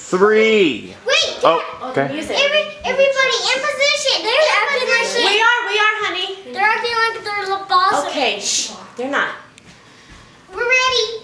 3. Wait. Oh, okay. Everybody in position. They're acting like shit. We are, honey. They're acting like they're the boss. Okay, shh. They're not. We're ready.